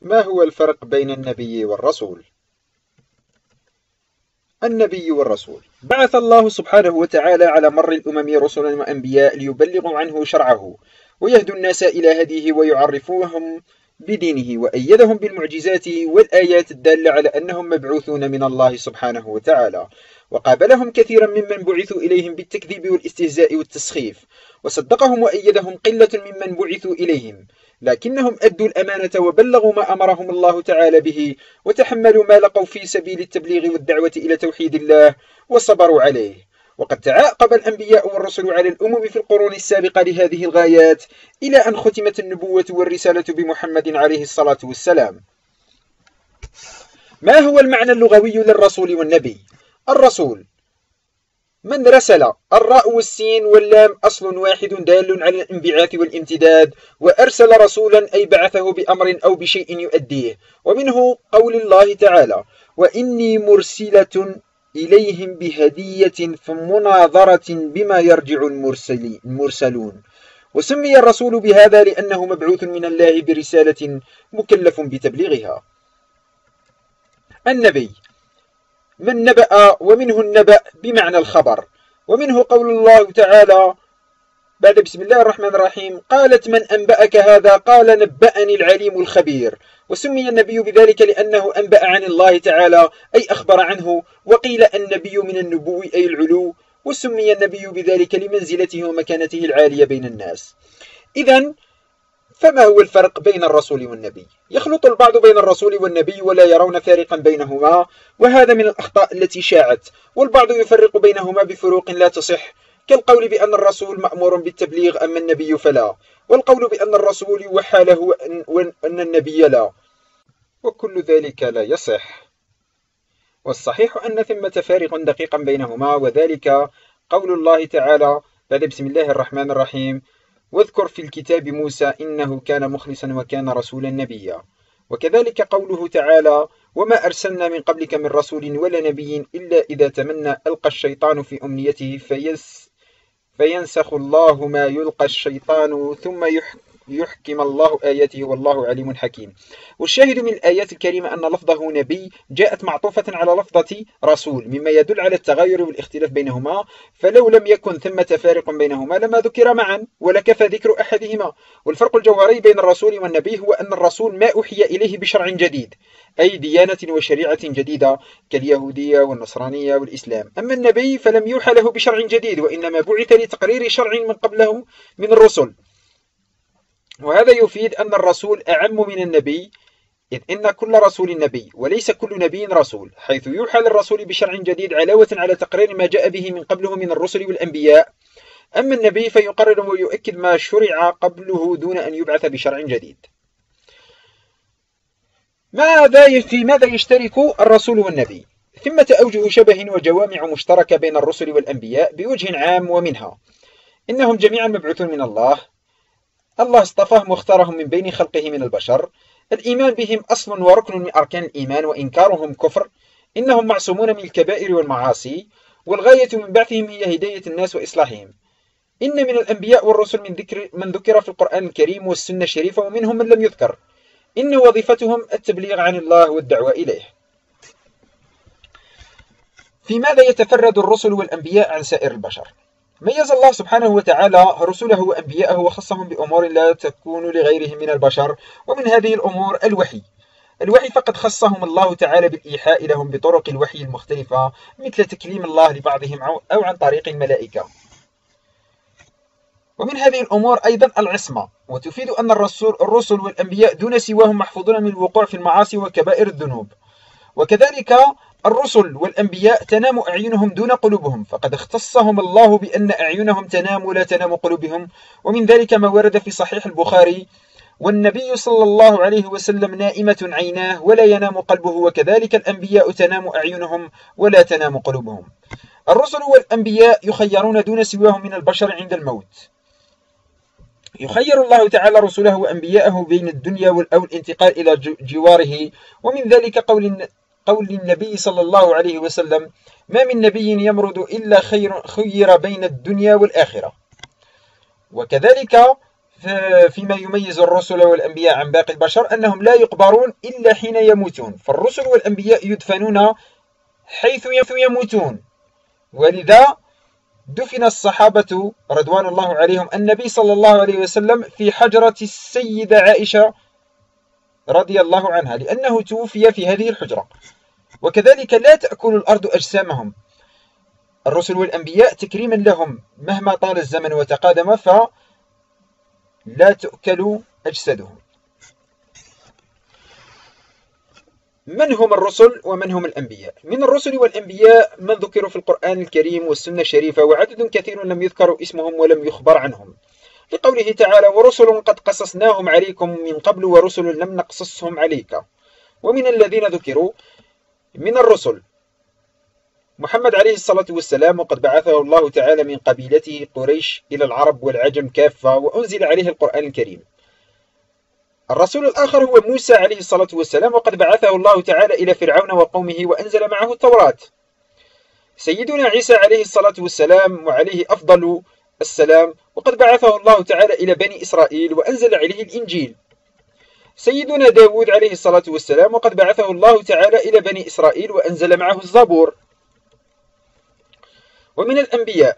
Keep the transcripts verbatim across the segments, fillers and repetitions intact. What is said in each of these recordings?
ما هو الفرق بين النبي والرسول؟ النبي والرسول بعث الله سبحانه وتعالى على مر الأمم رسلا وأنبياء ليبلغوا عنه شرعه ويهدوا الناس إلى هديه ويعرفوهم بدينه، وأيدهم بالمعجزات والآيات الدالة على أنهم مبعوثون من الله سبحانه وتعالى، وقابلهم كثيرا ممن بعثوا إليهم بالتكذيب والاستهزاء والتسخيف، وصدقهم وأيدهم قلة ممن بعثوا إليهم، لكنهم أدوا الأمانة وبلغوا ما أمرهم الله تعالى به، وتحملوا ما لقوا في سبيل التبليغ والدعوة إلى توحيد الله وصبروا عليه. وقد تعاقب الأنبياء والرسل على الأمم في القرون السابقة لهذه الغايات إلى أن ختمت النبوة والرسالة بمحمد عليه الصلاة والسلام. ما هو المعنى اللغوي للرسول والنبي؟ الرسول من رسل، الراء والسين واللام أصل واحد دال على الانبعاث والامتداد، وأرسل رسولا أي بعثه بأمر أو بشيء يؤديه، ومنه قول الله تعالى: وإني مرسلة إليهم بهدية فمناظرة بما يرجع المرسلون. وسمي الرسول بهذا لأنه مبعوث من الله برسالة مكلف بتبليغها. النبي من نبأ، ومنه النبأ بمعنى الخبر، ومنه قول الله تعالى بعد بسم الله الرحمن الرحيم: قالت من أنبأك هذا؟ قال نبأني العليم الخبير. وسمي النبي بذلك لأنه أنبأ عن الله تعالى أي أخبر عنه، وقيل النبي من النبو أي العلو، وسمي النبي بذلك لمنزلته ومكانته العالية بين الناس. إذن فما هو الفرق بين الرسول والنبي؟ يخلط البعض بين الرسول والنبي ولا يرون فارقا بينهما، وهذا من الأخطاء التي شاعت، والبعض يفرق بينهما بفروق لا تصح، كالقول بأن الرسول مأمور بالتبليغ أما النبي فلا، والقول بأن الرسول يوحى له وأن النبي لا، وكل ذلك لا يصح. والصحيح أن ثمة فارق دقيقا بينهما، وذلك قول الله تعالى بعد بسم الله الرحمن الرحيم: واذكر في الكتاب موسى إنه كان مخلصا وكان رسولا نبيا. وكذلك قوله تعالى: وما أرسلنا من قبلك من رسول ولا نبي إلا إذا تمنى ألقى الشيطان في أمنيته فيس فينسخ الله ما يلقى الشيطان ثم يحكم الله آياته والله عليم حكيم. والشاهد من الآيات الكريمة أن لفظه نبي جاءت معطوفة على لفظة رسول، مما يدل على التغاير والاختلاف بينهما، فلو لم يكن ثمة فارق بينهما لما ذكر معا ولكفى ذكر أحدهما. والفرق الجوهري بين الرسول والنبي هو أن الرسول ما أوحي إليه بشرع جديد، أي ديانة وشريعة جديدة كاليهودية والنصرانية والإسلام، أما النبي فلم يوحى له بشرع جديد، وإنما بعث لتقرير شرع من قبله من الرسل. وهذا يفيد أن الرسول أعم من النبي، إذ إن كل رسول نبي وليس كل نبي رسول، حيث يوحى للرسول بشرع جديد علاوة على تقرير ما جاء به من قبله من الرسل والأنبياء، أما النبي فيقرر ويؤكد ما شرع قبله دون أن يبعث بشرع جديد. ماذا في ماذا يشترك الرسول والنبي؟ ثمة أوجه شبه وجوامع مشتركة بين الرسل والأنبياء بوجه عام، ومنها إنهم جميعا مبعوثون من الله، الله اصطفاهم واختارهم من بين خلقه من البشر، الإيمان بهم أصل وركن من أركان الإيمان، وإنكارهم كفر، إنهم معصومون من الكبائر والمعاصي، والغاية من بعثهم هي هداية الناس وإصلاحهم. إن من الأنبياء والرسل من ذكر, من ذكر في القرآن الكريم والسنة الشريفة، ومنهم من لم يذكر، إن وظيفتهم التبليغ عن الله والدعوة إليه. في ماذا يتفرد الرسل والأنبياء عن سائر البشر؟ ميز الله سبحانه وتعالى رسله وأنبياءه وخصهم بأمور لا تكون لغيرهم من البشر، ومن هذه الأمور الوحي. الوحي فقد خصهم الله تعالى بالإيحاء لهم بطرق الوحي المختلفة، مثل تكليم الله لبعضهم أو عن طريق الملائكة. ومن هذه الأمور أيضا العصمة، وتفيد أن الرسول الرسل والأنبياء دون سواهم محفوظون من الوقوع في المعاصي وكبائر الذنوب. وكذلك الرسل والأنبياء تنام أعينهم دون قلوبهم، فقد اختصهم الله بأن أعينهم تنام ولا تنام قلوبهم، ومن ذلك ما ورد في صحيح البخاري: والنبي صلى الله عليه وسلم نائمة عيناه ولا ينام قلبه، وكذلك الأنبياء تنام أعينهم ولا تنام قلوبهم. الرسل والأنبياء يخيرون دون سواهم من البشر عند الموت، يخير الله تعالى رسله وأنبياءه بين الدنيا أو الانتقال إلى جواره، ومن ذلك قول قول النبي صلى الله عليه وسلم: ما من نبي يمرض إلا خير خير بين الدنيا والآخرة. وكذلك فيما يميز الرسل والأنبياء عن باقي البشر أنهم لا يقبرون إلا حين يموتون، فالرسل والأنبياء يدفنون حيث يموتون، ولذا دفن الصحابة رضوان الله عليهم النبي صلى الله عليه وسلم في حجرة السيدة عائشة رضي الله عنها، لأنه توفي في هذه الحجرة. وكذلك لا تأكل الأرض أجسامهم، الرسل والأنبياء تكريما لهم مهما طال الزمن وتقادم فلا تؤكل أجسادهم. من هم الرسل ومن هم الأنبياء؟ من الرسل والأنبياء من ذكروا في القرآن الكريم والسنة الشريفة، وعدد كثير لم يذكروا اسمهم ولم يخبر عنهم، لقوله تعالى: ورسل قد قصصناهم عليكم من قبل ورسل لم نقصصهم عليك. ومن الذين ذكروا من الرسل محمد عليه الصلاة والسلام، وقد بعثه الله تعالى من قبيلته قريش إلى العرب والعجم كافة، وأنزل عليه القرآن الكريم. الرسول الآخر هو موسى عليه الصلاة والسلام، وقد بعثه الله تعالى إلى فرعون وقومه وأنزل معه التوراة. سيدنا عيسى عليه الصلاة والسلام وعليه أفضل السلام، وقد بعثه الله تعالى إلى بني إسرائيل وأنزل عليه الإنجيل. سيدنا داود عليه الصلاة والسلام، وقد بعثه الله تعالى إلى بني إسرائيل وأنزل معه الزبور. ومن الأنبياء،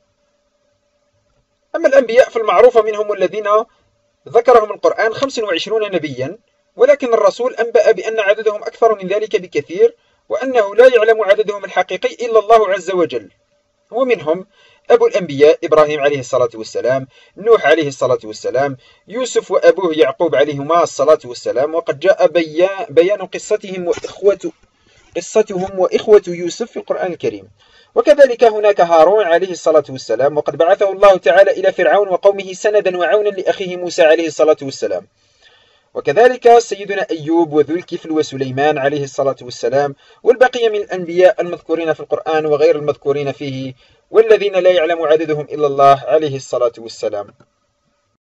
أما الأنبياء فالمعروف منهم الذين ذكرهم القرآن خمس وعشرون نبيا، ولكن الرسول أنبأ بأن عددهم أكثر من ذلك بكثير، وأنه لا يعلم عددهم الحقيقي إلا الله عز وجل. ومنهم أبو الأنبياء إبراهيم عليه الصلاة والسلام، نوح عليه الصلاة والسلام، يوسف وأبوه يعقوب عليهما الصلاة والسلام، وقد جاء بيان, بيان قصتهم وإخوة قصتهم وإخوة يوسف في القرآن الكريم. وكذلك هناك هارون عليه الصلاة والسلام، وقد بعثه الله تعالى إلى فرعون وقومه سندا وعونا لأخيه موسى عليه الصلاة والسلام. وكذلك سيدنا أيوب وذو الكفل وسليمان عليه الصلاة والسلام، والبقية من الأنبياء المذكورين في القرآن وغير المذكورين فيه، والذين لا يعلم عددهم إلا الله عليه الصلاة والسلام.